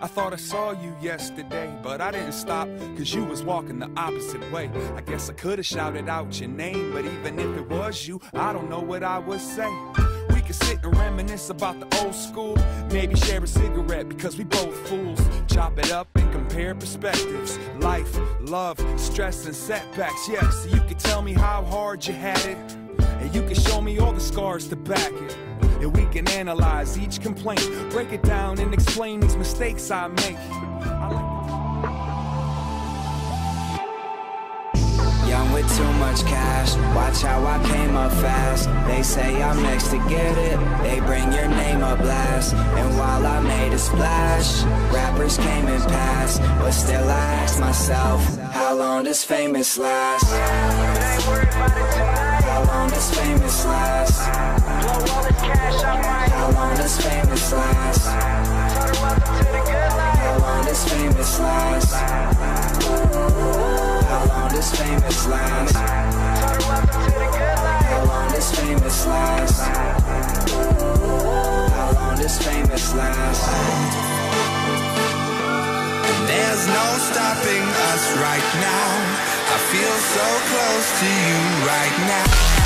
I thought I saw you yesterday, but I didn't stop, cause you was walking the opposite way. I guess I could've shouted out your name, but even if it was you, I don't know what I would say. We could sit and reminisce about the old school, maybe share a cigarette because we both fools. Chop it up and compare perspectives, life, love, stress and setbacks. Yeah, so you could tell me how hard you had it, and you can show me all the scars to back it. And we can analyze each complaint, break it down and explain these mistakes I make. Young with too much cash, watch how I came up fast. They say I'm next to get it, they bring your name up last. And while I made a splash, rappers came and passed. But still I ask myself, how long does famous last? How long does famous last? How long does famous last? How long does famous last? How long does famous last? How long does famous last? How long does famous last? There's no stopping us right now. I feel so close to you right now.